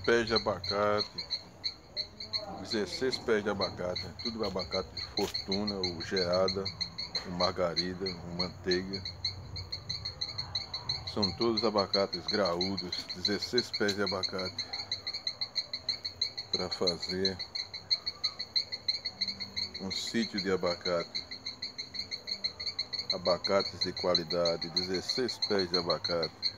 pés de abacate, 16 pés de abacate, tudo abacate Fortuna, o Geada, o Margarida, o Manteiga. São todos abacates graúdos, 16 pés de abacate para fazer um sítio de abacate. Abacates de qualidade, 16 pés de abacate.